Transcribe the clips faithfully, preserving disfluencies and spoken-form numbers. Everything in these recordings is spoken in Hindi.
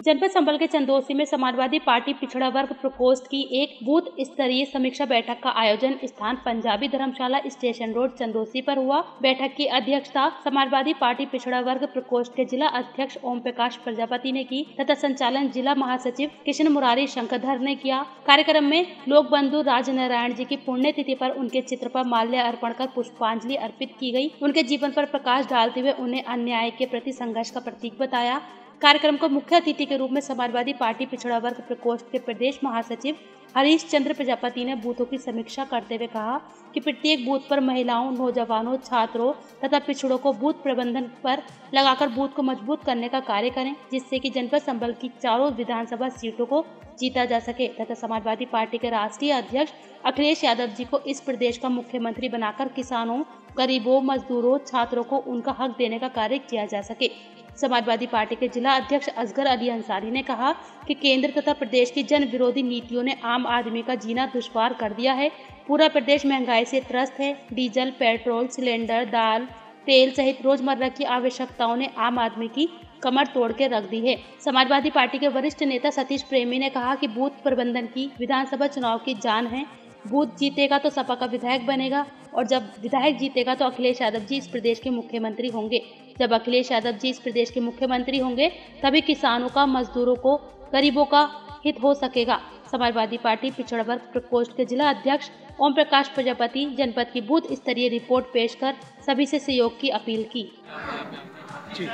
जनपद संभल के चंदोसी में समाजवादी पार्टी पिछड़ा वर्ग प्रकोष्ठ की एक बूथ स्तरीय समीक्षा बैठक का आयोजन स्थान पंजाबी धर्मशाला स्टेशन रोड चंदोसी पर हुआ। बैठक की अध्यक्षता समाजवादी पार्टी पिछड़ा वर्ग प्रकोष्ठ के जिला अध्यक्ष ओम प्रकाश प्रजापति ने की तथा संचालन जिला महासचिव कृष्ण मुरारी शंकरधर ने किया। कार्यक्रम में लोक बंधु राज नारायण जी की पुण्यतिथि पर उनके चित्र पर माल्य अर्पण कर पुष्पांजलि अर्पित की गई। उनके जीवन पर प्रकाश डालते हुए उन्हें अन्याय के प्रति संघर्ष का प्रतीक बताया। कार्यक्रम को मुख्य अतिथि के रूप में समाजवादी पार्टी पिछड़ा वर्ग प्रकोष्ठ के प्रदेश महासचिव हरीश चंद्र प्रजापति ने बूथों की समीक्षा करते हुए कहा कि प्रत्येक बूथ पर महिलाओं, नौजवानों, छात्रों तथा पिछड़ों को बूथ प्रबंधन पर लगाकर बूथ को मजबूत करने का कार्य करें, जिससे कि जनपद संभल की चारों विधानसभा सीटों को जीता जा सके तथा समाजवादी पार्टी के राष्ट्रीय अध्यक्ष अखिलेश यादव जी को इस प्रदेश का मुख्यमंत्री बनाकर किसानों, गरीबों, मजदूरों, छात्रों को उनका हक देने का कार्य किया जा सके। समाजवादी पार्टी के जिला अध्यक्ष असगर अली अंसारी ने कहा कि केंद्र तथा प्रदेश की जन विरोधी नीतियों ने आम आदमी का जीना दुश्वार कर दिया है। पूरा प्रदेश महंगाई से त्रस्त है। डीजल, पेट्रोल, सिलेंडर, दाल, तेल सहित रोजमर्रा की आवश्यकताओं ने आम आदमी की कमर तोड़ के रख दी है। समाजवादी पार्टी के वरिष्ठ नेता सतीश प्रेमी ने कहा कि बूथ प्रबंधन की विधानसभा चुनाव की जान है। बूथ जीतेगा तो सपा का विधायक बनेगा और जब विधायक जीतेगा तो अखिलेश यादव जी इस प्रदेश के मुख्यमंत्री होंगे। जब अखिलेश यादव जी इस प्रदेश के मुख्यमंत्री होंगे तभी किसानों का, मजदूरों को, गरीबों का हित हो सकेगा। समाजवादी पार्टी पिछड़ा वर्ग प्रकोष्ठ के जिला अध्यक्ष ओम प्रकाश प्रजापति जनपद की बूथ स्तरीय रिपोर्ट पेश कर सभी से सहयोग की अपील की। जी।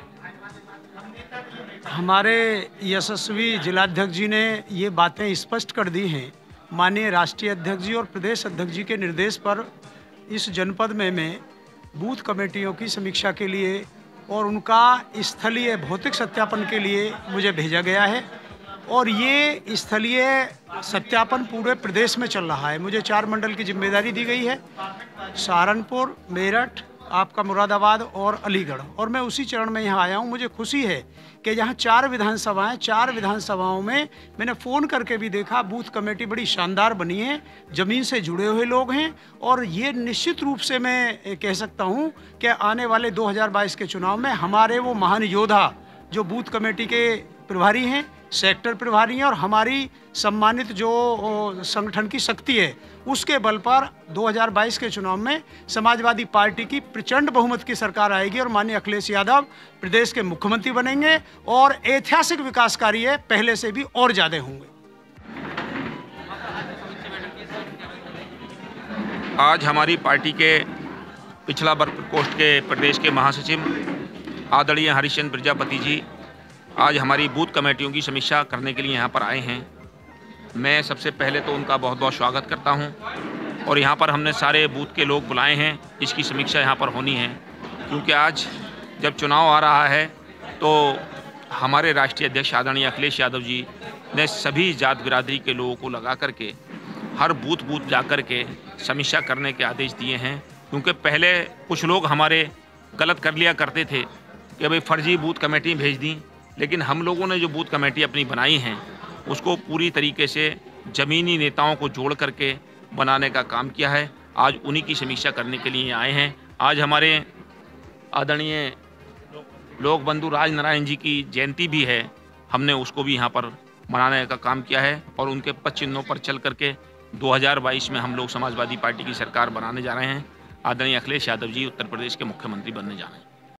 हमारे यशस्वी जिलाध्यक्ष जी ने ये बातें स्पष्ट कर दी हैं। माननीय राष्ट्रीय अध्यक्ष जी और प्रदेश अध्यक्ष जी के निर्देश पर इस जनपद में मैं बूथ कमेटियों की समीक्षा के लिए और उनका स्थलीय भौतिक सत्यापन के लिए मुझे भेजा गया है और ये स्थलीय सत्यापन पूरे प्रदेश में चल रहा है। मुझे चार मंडल की जिम्मेदारी दी गई है, सहारनपुर, मेरठ, आपका मुरादाबाद और अलीगढ़, और मैं उसी चरण में यहाँ आया हूँ। मुझे खुशी है कि यहाँ चार विधानसभाएं चार विधानसभाओं में मैंने फ़ोन करके भी देखा, बूथ कमेटी बड़ी शानदार बनी है, ज़मीन से जुड़े हुए लोग हैं और ये निश्चित रूप से मैं कह सकता हूँ कि आने वाले दो हज़ार बाईस के चुनाव में हमारे वो महान योद्धा जो बूथ कमेटी के प्रभारी हैं, सेक्टर प्रभारी हैं और हमारी सम्मानित जो संगठन की शक्ति है, उसके बल पर दो हज़ार बाईस के चुनाव में समाजवादी पार्टी की प्रचंड बहुमत की सरकार आएगी और माननीय अखिलेश यादव प्रदेश के मुख्यमंत्री बनेंगे और ऐतिहासिक विकास कार्य पहले से भी और ज़्यादा होंगे। आज हमारी पार्टी के पिछड़ा वर्ग प्रकोष्ठ के प्रदेश के महासचिव आदरणीय हरीश चंद्र प्रजापति जी आज हमारी बूथ कमेटियों की समीक्षा करने के लिए यहाँ पर आए हैं। मैं सबसे पहले तो उनका बहुत बहुत स्वागत करता हूँ और यहाँ पर हमने सारे बूथ के लोग बुलाए हैं, इसकी समीक्षा यहाँ पर होनी है क्योंकि आज जब चुनाव आ रहा है तो हमारे राष्ट्रीय अध्यक्ष आदरणीय अखिलेश यादव जी ने सभी जात बिरादरी के लोगों को लगा करके हर बूथ बूथ जा कर के समीक्षा करने के आदेश दिए हैं। क्योंकि पहले कुछ लोग हमारे गलत कर लिया करते थे कि भाई फर्जी बूथ कमेटी भेज दी, लेकिन हम लोगों ने जो बूथ कमेटी अपनी बनाई हैं उसको पूरी तरीके से ज़मीनी नेताओं को जोड़ करके बनाने का काम किया है। आज उन्हीं की समीक्षा करने के लिए आए हैं। आज हमारे आदरणीय लोक बंधु राज नारायण जी की जयंती भी है, हमने उसको भी यहाँ पर मनाने का काम किया है और उनके पद चिन्हों पर चल करके दो हज़ार बाईस में हम लोग समाजवादी पार्टी की सरकार बनाने जा रहे हैं। आदरणीय अखिलेश यादव जी उत्तर प्रदेश के मुख्यमंत्री बनने जा रहे हैं।